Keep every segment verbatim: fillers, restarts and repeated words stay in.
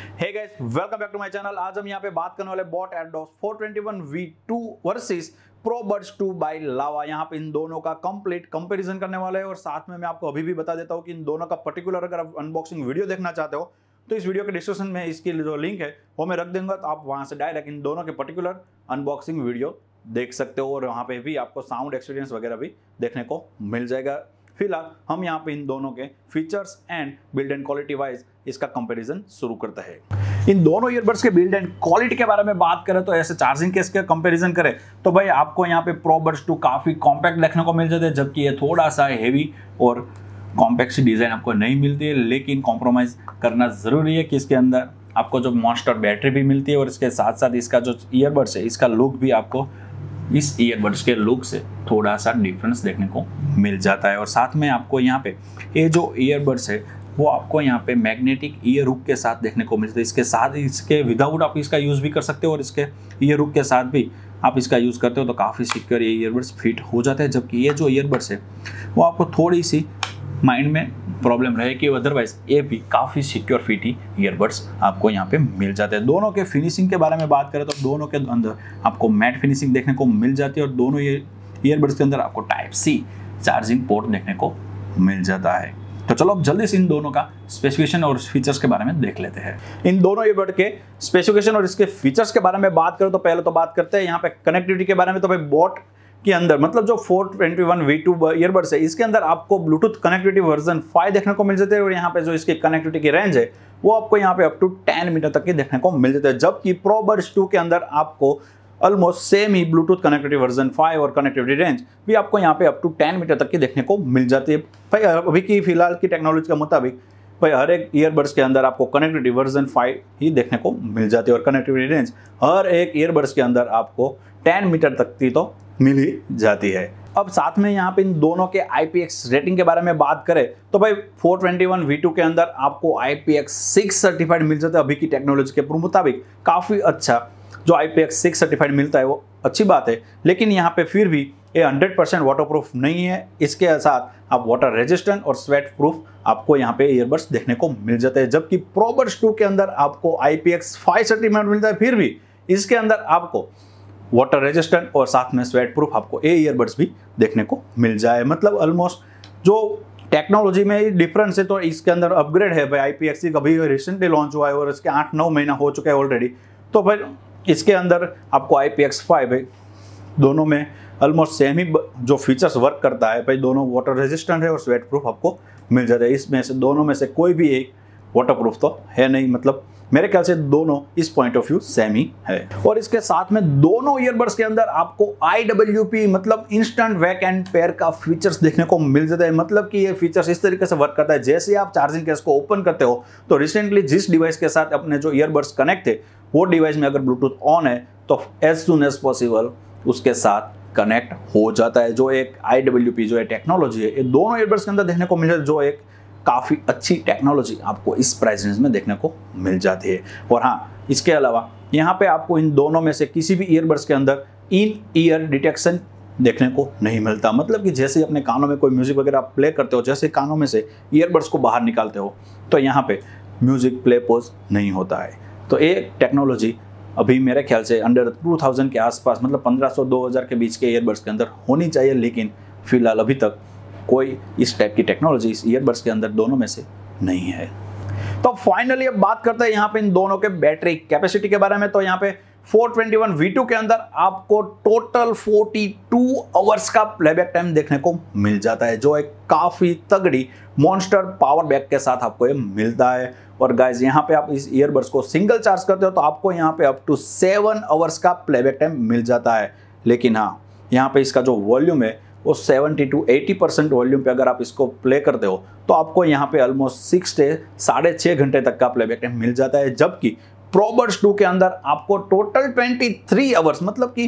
Hey guys, welcome back to my channel. आज हम यहाँ पे बात करने वाले boAt Airdopes four twenty one V two versus Probuds two by Lava. यहाँ पे इन दोनों का कंप्लीट कंपैरिजन करने वाले हैं और साथ में मैं आपको अभी भी बता देता हूँ कि इन दोनों का पर्टिकुलर अगर आप अनबॉक्सिंग वीडियो देखना चाहते हो तो इस वीडियो के डिस्क्रिप्शन में इसकी जो लिंक है वो मैं रख दूंगा, तो आप वहाँ से डायरेक्ट इन दोनों के पर्टिकुलर अनबॉक्सिंग वीडियो देख सकते हो और वहाँ पे भी आपको साउंड एक्सपीरियंस वगैरह भी देखने को मिल जाएगा। फिलहाल हम यहाँ पे इन दोनों के features and build and quality wise इसका कंपैरिजन शुरू करते हैं। इन दोनों ईयरबड्स के बिल्ड एंड क्वालिटी के बारे में बात करें तो ऐसे चार्जिंग केस के कंपैरिजन करें तो भाई आपको यहाँ पे प्रोबड्स टू काफ़ी कॉम्पैक्ट देखने को मिल जाते हैं, जबकि ये थोड़ा सा हेवी और कॉम्पैक्ट सी डिज़ाइन आपको नहीं मिलती है। लेकिन कॉम्प्रोमाइज़ करना ज़रूरी है कि इसके अंदर आपको जो मॉन्स्टर बैटरी भी मिलती है और इसके साथ साथ इसका जो ईयरबड्स है इसका लुक भी आपको इस ईयरबड्स के लुक से थोड़ा सा डिफरेंस देखने को मिल जाता है। और साथ में आपको यहाँ पे ये जो ईयरबड्स है वो आपको यहाँ पे मैग्नेटिक ईयर हुक के साथ देखने को मिलता है। इसके साथ इसके विदाउट आप इसका यूज़ भी कर सकते हो और इसके ईयर हुक के साथ भी आप इसका यूज़ करते हो तो काफ़ी सिक्योर ये ईयरबड्स फिट हो जाते हैं। जबकि ये जो ईयरबड्स है वो आपको थोड़ी सी माइंड में प्रॉब्लम रहे कि अदरवाइज ये भी काफ़ी सिक्योर फिटी ईयरबड्स आपको यहाँ पे मिल जाते हैं। दोनों के फिनिशिंग के बारे में बात करें तो दोनों के अंदर आपको मैट फिनिशिंग देखने को मिल जाती है और दोनों ये ईयरबड्स के अंदर आपको टाइप सी चार्जिंग पोर्ट देखने को मिल जाता है। तो चलो अब जल्दी से इन दोनों का स्पेसिफिकेशन और फीचर्स के बारे में देख लेते हैं। इन दोनों ईयरबड के स्पेसिफिकेशन और इसके फीचर्स के बारे में बात करें तो पहले तो बात करते हैं यहाँ पे कनेक्टिविटी के बारे में। तो भाई बोट के अंदर मतलब जो four twenty one V two earbuds है इसके अंदर आपको ब्लूटूथ कनेक्टिविटी वर्जन फाइव देखने को मिल जाते हैं और यहाँ पे जो इसकी कनेक्टिविटी की रेंज है वो आपको यहाँ पे अप टू टेन मीटर तक की देखने को मिल जाता है। जबकि प्रोबड्स टू के अंदर आपको ऑलमोस्ट सेम ही ब्लूटूथ कनेक्टिविटी वर्जन फाइव और कनेक्टिविटी रेंज भी आपको यहाँ पे अप टू टेन मीटर तक की देखने को मिल जाती है। भाई अभी की फिलहाल की टेक्नोलॉजी के मुताबिक भाई हर एक ईयरबड्स के अंदर आपको कनेक्टिविटी वर्जन फाइव ही देखने को मिल जाती है और कनेक्टिविटी रेंज हर एक ईयरबड्स के अंदर आपको टेन मीटर तक की तो मिल ही जाती है। अब साथ में यहाँ पे इन दोनों के आई पी एक्स रेटिंग के बारे में बात करें तो भाई four twenty one V two के अंदर आपको I P X six certified मिल जाता है। अभी की टेक्नोलॉजी के मुताबिक काफ़ी अच्छा जो I P X six certified मिलता है वो अच्छी बात है, लेकिन यहाँ पे फिर भी ये हंड्रेड परसेंट वाटर प्रूफ नहीं है। इसके साथ आप वाटर रेजिस्टेंट और स्वेट प्रूफ आपको यहाँ पे ईयरबड्स देखने को मिल जाते हैं। जबकि प्रोबड्स टू के अंदर आपको I P X five certified मिलता है, फिर भी इसके अंदर आपको वाटर रेजिस्टेंट और साथ में स्वेट प्रूफ आपको ए ईयरबड्स भी देखने को मिल जाए। मतलब ऑलमोस्ट जो टेक्नोलॉजी में डिफरेंस है तो इसके अंदर अपग्रेड है। भाई आई पी एक्स अभी रिसेंटली लॉन्च हुआ है और इसके आठ नौ महीना हो चुका है ऑलरेडी, तो भाई इसके अंदर आपको आई पी एक्स फाइव है, दोनों में ऑलमोस्ट सेम ही जो फीचर्स वर्क करता है। भाई दोनों वाटर रेजिस्टेंट है और स्वेट प्रूफ आपको मिल जाता है। इसमें से दोनों में से कोई भी एक वाटर प्रूफ तो है नहीं, मतलब मेरे ख्याल से दोनों इस पॉइंट ऑफ व्यू सेम ही है। और इसके साथ में दोनों ईयरबड्स के अंदर आपको आई डब्ल्यू पी मतलब इंस्टेंट वेक एंड पेयर का फीचर्स देखने को मिल जाता है। मतलब कि ये फीचर्स इस तरीके से वर्क करता है, जैसे आप चार्जिंग केस को ओपन करते हो तो रिसेंटली जिस डिवाइस के साथ अपने जो ईयरबड्स कनेक्ट थे वो डिवाइस में अगर ब्लूटूथ ऑन है तो एज सुन एज पॉसिबल उसके साथ कनेक्ट हो जाता है। जो एक आई डब्ल्यू पी जो है टेक्नोलॉजी है ये दोनों ईयरबड्स के अंदर देखने को मिल जाता है, जो एक काफ़ी अच्छी टेक्नोलॉजी आपको इस प्राइस रेंज में देखने को मिल जाती है। और हाँ, इसके अलावा यहाँ पे आपको इन दोनों में से किसी भी ईयरबड्स के अंदर इन ईयर डिटेक्शन देखने को नहीं मिलता। मतलब कि जैसे अपने कानों में कोई म्यूजिक वगैरह आप प्ले करते हो, जैसे कानों में से ईयरबड्स को बाहर निकालते हो तो यहाँ पे म्यूजिक प्ले पॉज नहीं होता है। तो ये टेक्नोलॉजी अभी मेरे ख्याल से अंडर टू थाउजेंड के आसपास मतलब पंद्रह सौ दो हज़ार के बीच के ईयरबड्स के अंदर होनी चाहिए, लेकिन फिलहाल अभी तक कोई इस टाइप की टेक्नोलॉजी इस ईयरबड्स के अंदर दोनों में से नहीं है। तो फाइनली अब बात करते हैं यहाँ पे इन दोनों के बैटरी कैपेसिटी के बारे में। तो यहाँ पे four twenty one V two के अंदर आपको टोटल फोर्टी टू आवर्स का प्लेबैक टाइम देखने को मिल जाता है, जो एक काफ़ी तगड़ी मॉन्स्टर पावर बैक के साथ आपको ये मिलता है। और गाइज यहाँ पे आप इस ईयरबड्स को सिंगल चार्ज करते हो तो आपको यहाँ पे अप टू सेवन आवर्स का प्लेबैक टाइम मिल जाता है। लेकिन हाँ, यहाँ पे इसका जो वॉल्यूम है वो seventy to eighty percent volume पे अगर आप इसको प्ले करते हो तो आपको यहाँ पे ऑलमोस्ट सिक्स से साढ़े छः घंटे तक का प्लेबैक टाइम मिल जाता है। जबकि प्रोबड्स टू के अंदर आपको टोटल ट्वेंटी थ्री आवर्स मतलब कि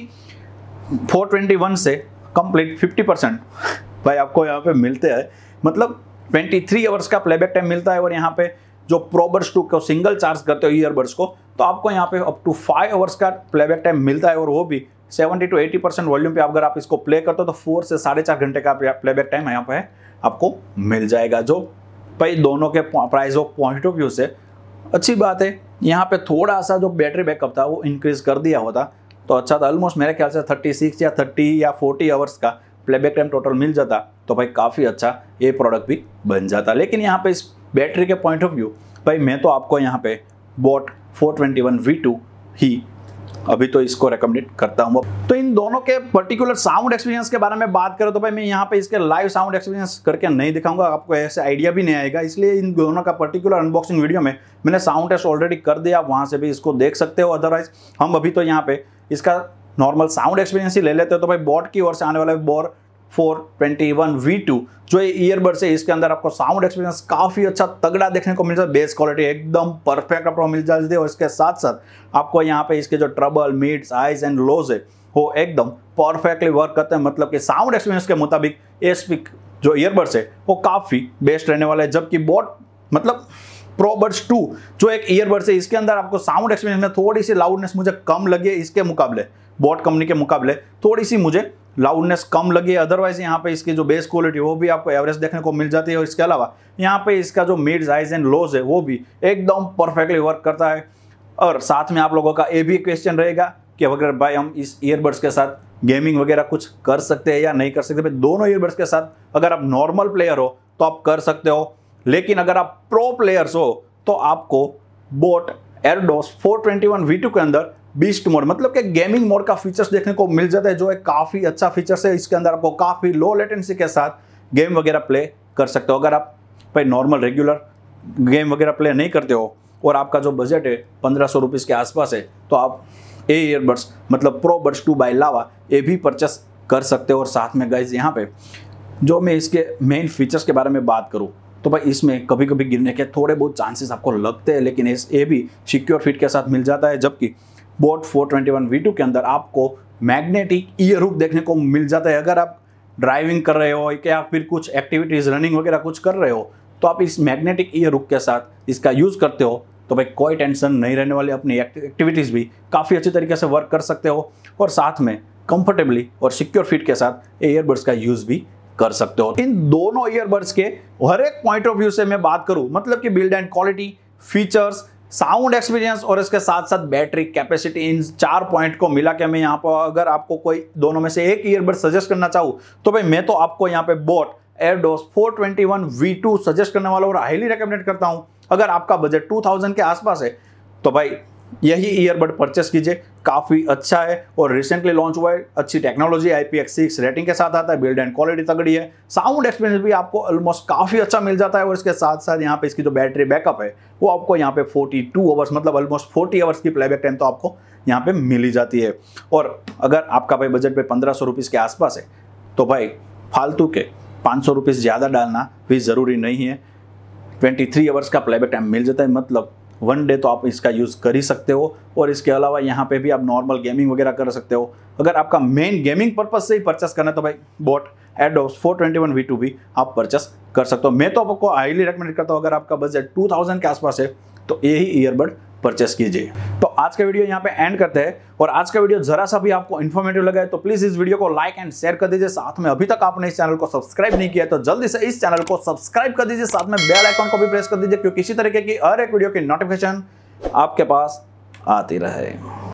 फोर ट्वेंटी वन से कंप्लीट फिफ्टी परसेंट भाई आपको यहाँ पे मिलते हैं, मतलब ट्वेंटी थ्री आवर्स का प्लेबैक टाइम मिलता है। और यहाँ पे जो प्रोबड्स टू को सिंगल चार्ज करते हो ईयरबड्स को तो आपको यहाँ पे अप टू फाइव आवर्स का प्लेबैक टाइम मिलता है और वो भी seventy to eighty percent volume पे अगर आप इसको प्ले करते हो तो फोर से साढ़े चार घंटे का प्लेबैक टाइम यहाँ पे आपको मिल जाएगा, जो भाई दोनों के price of point of view से अच्छी बात है। यहाँ पे थोड़ा सा जो बैटरी बैकअप था वो इंक्रीज कर दिया होता तो अच्छा था। ऑलमोस्ट मेरे ख्याल से थर्टी सिक्स या थर्टी या फोर्टी आवर्स का प्लेबैक टाइम टोटल मिल जाता तो भाई काफ़ी अच्छा ये प्रोडक्ट भी बन जाता। लेकिन यहाँ पे इस बैटरी के पॉइंट ऑफ व्यू भाई मैं तो आपको यहाँ पे boAt four twenty one V two ही अभी तो इसको रेकमेंड करता हूँ। तो इन दोनों के पर्टिकुलर साउंड एक्सपीरियंस के बारे में बात करें तो भाई मैं यहाँ पे इसके लाइव साउंड एक्सपीरियंस करके नहीं दिखाऊंगा, आपको ऐसे आइडिया भी नहीं आएगा। इसलिए इन दोनों का पर्टिकुलर अनबॉक्सिंग वीडियो में मैंने साउंड टेस्ट ऑलरेडी कर दिया, वहाँ से भी इसको देख सकते हो। अदरवाइज हम अभी तो यहाँ पे इसका नॉर्मल साउंड एक्सपीरियंस ही ले लेते हो। तो भाई बोट की ओर से आने वाला boAt four twenty one V two जो ये ईयरबड्स है इसके अंदर आपको साउंड एक्सपीरियंस काफ़ी अच्छा तगड़ा देखने को मिल जाता है। बेस क्वालिटी एकदम परफेक्ट आपको मिल जाती है और इसके साथ साथ आपको यहाँ पे इसके जो treble mids highs and lows है वो एकदम परफेक्टली वर्क करते हैं। मतलब कि साउंड एक्सपीरियंस के मुताबिक ये स्पीक जो ईयरबड्स है वो काफ़ी बेस्ट रहने वाला है। जबकि बोट मतलब प्रोबड्स टू जो एक ईयरबड्स है इसके अंदर आपको साउंड एक्सपीरियंस में थोड़ी सी लाउडनेस मुझे कम लगी है, इसके मुकाबले बोट कंपनी के मुकाबले थोड़ी सी मुझे लाउडनेस कम लगी है। अदरवाइज यहाँ पे इसकी जो बेस क्वालिटी वो भी आपको एवरेज देखने को मिल जाती है और इसके अलावा यहाँ पे इसका जो मिड्स हाइज एंड लोज है वो भी एकदम परफेक्टली वर्क करता है। और साथ में आप लोगों का ये भी क्वेश्चन रहेगा कि अगर भाई हम इस ईयरबड्स के साथ गेमिंग वगैरह कुछ कर सकते हैं या नहीं कर सकते। भाई दोनों ईयरबड्स के साथ अगर आप नॉर्मल प्लेयर हो तो आप कर सकते हो, लेकिन अगर आप प्रो प्लेयर्स हो तो आपको boAt Airdopes four twenty one V two के अंदर बीस्ट मोड मतलब कि गेमिंग मोड का फीचर्स देखने को मिल जाता है जो एक काफ़ी अच्छा फीचर्स है। इसके अंदर आपको काफ़ी लो लेटेंसी के साथ गेम वगैरह प्ले कर सकते हो। अगर आप भाई नॉर्मल रेगुलर गेम वगैरह प्ले नहीं करते हो और आपका जो बजट है पंद्रह सौ रुपीज़ के आसपास है तो आप ए ईयरबड्स मतलब प्रोबड्स टू बाय लावा ये भी परचेस कर सकते हो। और साथ में गाइज यहाँ पे जो मैं इसके मेन फीचर्स के बारे में बात करूँ तो भाई इसमें कभी कभी गिरने के थोड़े बहुत चांसेस आपको लगते हैं, लेकिन इस ये भी सिक्योर फिट के साथ मिल जाता है। जबकि boAt four twenty one V two के अंदर आपको मैग्नेटिक ईयर हुक देखने को मिल जाता है। अगर आप ड्राइविंग कर रहे हो या फिर कुछ एक्टिविटीज़ रनिंग वगैरह कुछ कर रहे हो तो आप इस मैग्नेटिक ईयर हुक के साथ इसका यूज़ करते हो तो भाई कोई टेंशन नहीं रहने वाली, अपनी एक्टिविटीज़ भी काफ़ी अच्छी तरीके से वर्क कर सकते हो और साथ में कंफर्टेबली और सिक्योर फिट के साथ ईयरबड्स का यूज़ भी कर सकते हो। इन दोनों ईयरबड्स के हर एक पॉइंट ऑफ व्यू से मैं बात करूं मतलब कि build and quality, features, sound experience और इसके साथ साथ बैटरी कैपेसिटी, इन चार पॉइंट को मिला के मैं यहाँ पर अगर आपको कोई दोनों में से एक ईयरबड सजेस्ट करना चाहूँ तो भाई मैं तो आपको यहाँ पे boAt Airdopes four twenty one V two suggest करने वाला और हाईली रिकमेंड करता हूँ। अगर आपका बजट टू थाउजेंड के आसपास है तो भाई यही ईयरबड परचेस कीजिए, काफ़ी अच्छा है और रिसेंटली लॉन्च हुआ है, अच्छी technology I P X six rating के साथ आता है, बिल्ड एंड क्वालिटी तगड़ी है, साउंड एक्सपीरियंस भी आपको ऑलमोस्ट काफ़ी अच्छा मिल जाता है और इसके साथ साथ यहाँ पे इसकी जो बैटरी बैकअप है वो आपको यहाँ पे फोर्टी टू आवर्स मतलब ऑलमोस्ट फोर्टी आवर्स की प्लेबैक टाइम तो आपको यहाँ पे मिल ही जाती है। और अगर आपका भाई बजट पे पंद्रह सौ रुपीज़ के आसपास है तो भाई फालतू के पाँच सौ रुपीज़ ज़्यादा डालना भी ज़रूरी नहीं है। ट्वेंटी थ्री आवर्स का प्लेबैक टाइम मिल जाता है, मतलब वन डे तो आप इसका यूज़ कर ही सकते हो। और इसके अलावा यहाँ पे भी आप नॉर्मल गेमिंग वगैरह कर सकते हो। अगर आपका मेन गेमिंग पर्पज से ही परचेस करना है तो भाई boAt Airdopes four twenty one V two भी आप परचेस कर सकते हो। मैं तो आपको हाईली रिकमेंड करता हूँ अगर आपका बजट टू थाउजेंड के आसपास है तो यही ईयरबड परचेस कीजिए। तो आज का वीडियो यहाँ पे एंड करते हैं और आज का वीडियो जरा सा भी आपको इन्फॉर्मेटिव लगा है तो प्लीज इस वीडियो को लाइक एंड शेयर कर दीजिए। साथ में अभी तक आपने इस चैनल को सब्सक्राइब नहीं किया तो जल्दी से इस चैनल को सब्सक्राइब कर दीजिए, साथ में बेल आइकन को भी प्रेस कर दीजिए क्योंकि इसी तरीके की हर एक वीडियो की नोटिफिकेशन आपके पास आती रहे।